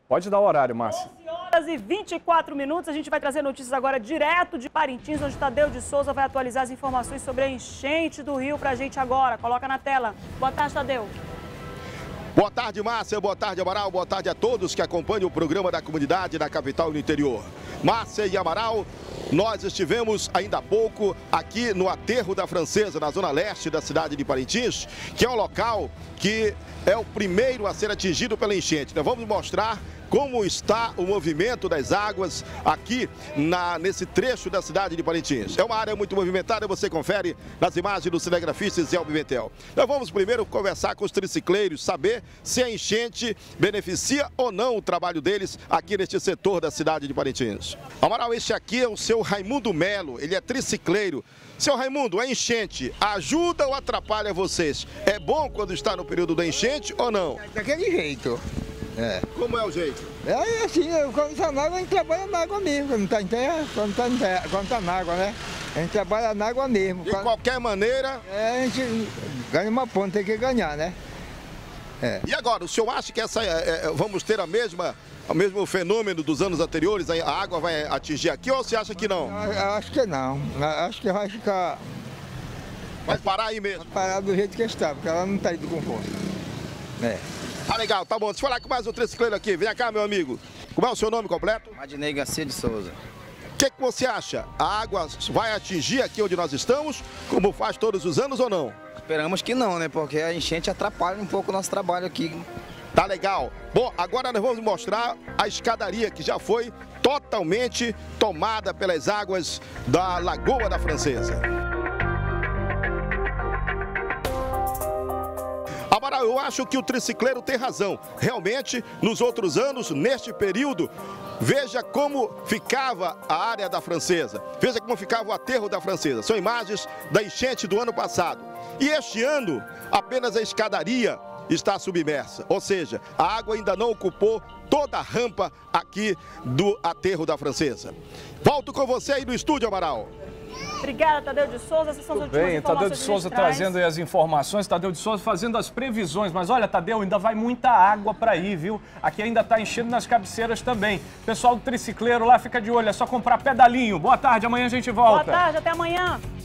Pode dar o horário, Márcia. 11h24, a gente vai trazer notícias agora direto de Parintins, onde Tadeu de Souza vai atualizar as informações sobre a enchente do rio pra gente agora. Coloca na tela. Boa tarde, Tadeu. Boa tarde, Márcia. Boa tarde, Amaral. Boa tarde a todos que acompanham o programa da comunidade da capital e no interior. Márcia e Amaral, nós estivemos ainda há pouco aqui no Aterro da Francesa, na zona leste da cidade de Parintins, que é um local que é o primeiro a ser atingido pela enchente. Nós vamos mostrar como está o movimento das águas aqui nesse trecho da cidade de Parintins. É uma área muito movimentada, você confere nas imagens do cinegrafista Zé Pimentel. Nós vamos primeiro conversar com os tricicleiros, saber se a enchente beneficia ou não o trabalho deles aqui neste setor da cidade de Parintins. Amaral, este aqui é o seu Raimundo Melo, ele é tricicleiro. Seu Raimundo, a enchente ajuda ou atrapalha vocês? É bom quando está no período da enchente ou não? Daquele jeito. É. Como é o jeito? É assim, quando está na água, a gente trabalha na água mesmo, quando está em terra, quando está na água, né? A gente trabalha na água mesmo. De qualquer maneira... a gente ganha uma ponta, tem que ganhar, né? É. E agora, o senhor acha que vamos ter o mesmo fenômeno dos anos anteriores, a água vai atingir aqui ou você acha que não? Eu acho que não, acho que vai ficar... Vai parar aí mesmo? Vai parar do jeito que está, porque ela não está indo com força. É. Ah, legal, tá bom. Deixa eu falar com mais um tricicleiro aqui. Vem cá, meu amigo. Como é o seu nome completo? Adinei Garcia de Souza. O que você acha? A água vai atingir aqui onde nós estamos, como faz todos os anos ou não? Esperamos que não, né? Porque a enchente atrapalha um pouco o nosso trabalho aqui. Tá legal. Bom, agora nós vamos mostrar a escadaria que já foi totalmente tomada pelas águas da Lagoa da Francesa. Amaral, eu acho que o tricicleiro tem razão. Realmente, nos outros anos, neste período, veja como ficava a área da Francesa. Veja como ficava o aterro da Francesa. São imagens da enchente do ano passado. E este ano, apenas a escadaria está submersa. Ou seja, a água ainda não ocupou toda a rampa aqui do aterro da Francesa. Volto com você aí no estúdio, Amaral. Obrigada, Tadeu de Souza. Essas são as últimas informações. Tadeu de Souza trazendo aí as informações, Tadeu de Souza fazendo as previsões. Mas olha, Tadeu, ainda vai muita água para ir, viu? Aqui ainda está enchendo nas cabeceiras também. Pessoal do tricicleiro lá, fica de olho, é só comprar pedalinho. Boa tarde, amanhã a gente volta. Boa tarde, até amanhã.